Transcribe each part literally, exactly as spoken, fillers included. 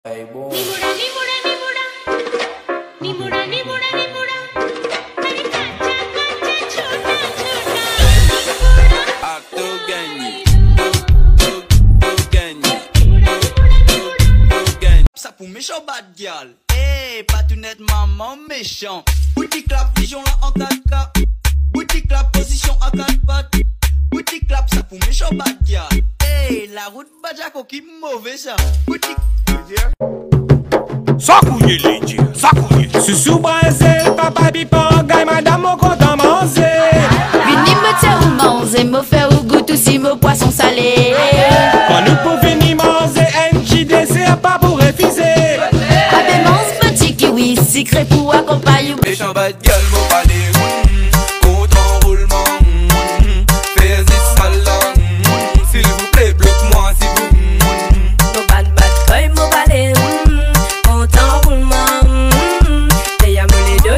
Hey, boy. Ça pour méchant bad girl. Eh, pas tout net maman méchant. Boutique clap, vision là en quatre K. Boutique clap, position à quatre pattes. Boutique clap, ça pour méchant bad girl. Eh, la route Badjako qui mauvais ça. Boutique. Ça couille les dieux, ça couille. Sous Brésil, papa bipang, gagne madame mon compte à manger. Vini me tiens ou manger, me faire au goût aussi me poisson salé. Quand nous pouvons venir manger, un qui désire pas pour refuser. Avec mon petit kiwi, secret pour accompagner. Méchant bad girl, mon palais. Compte en roulement. Fais-y salam. S'il vous plaît, bloque-moi si vous. Mon bad bad boy, mon balai. Compte en roulement. T'es à me les deux.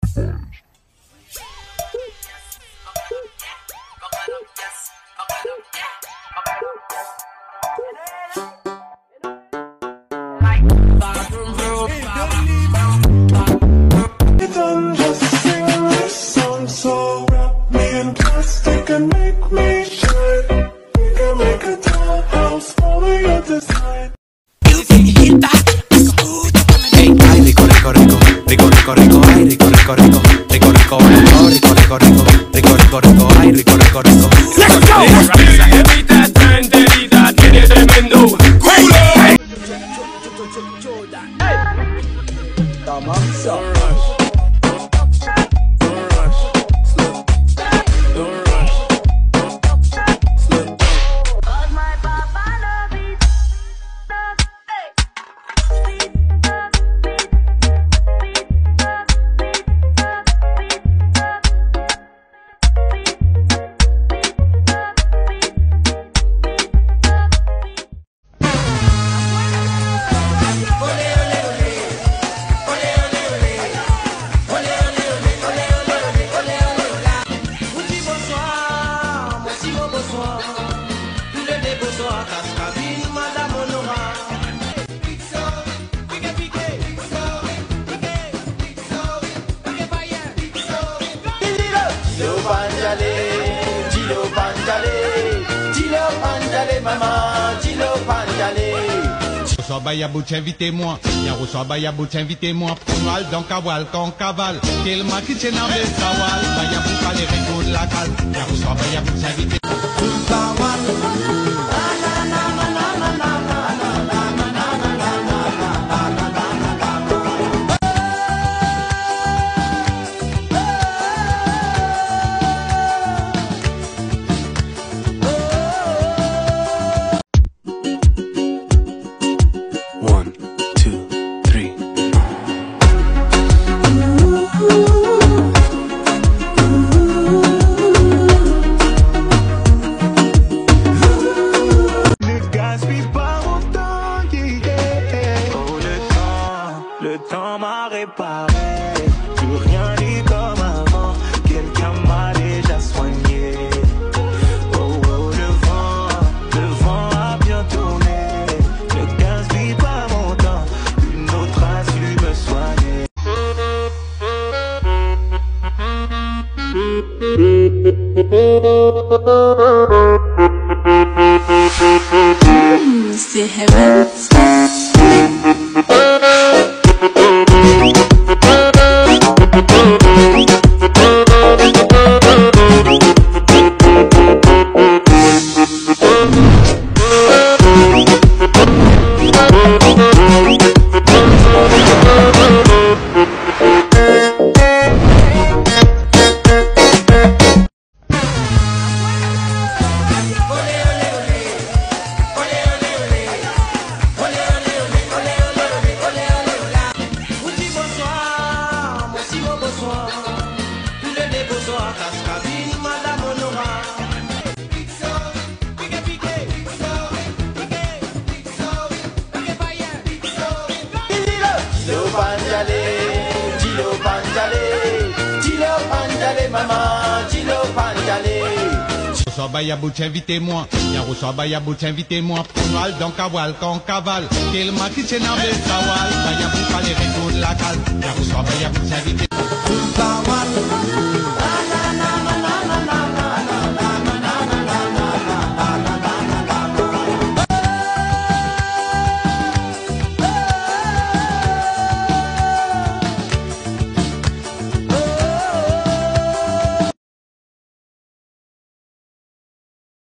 Invitez-moi, Yaro Sobayabou, invitez-moi, Pronal, dans Kawal, quand cavale, quel maquis c'est dans le Sawal, Bayabou, pas les réseaux de la cale, Yaro Sobayabou, invitez-moi. C'est heaven. reçoit Bayabou, invitez-moi. Y'a reçoit Bayabou, invitez-moi. Prenons donc à voile, qu'on cavale. Quel maquis c'est n'en veut savoir. Bayabou, pas les retours de la cale. Y'a reçoit Bayabou, invitez-moi.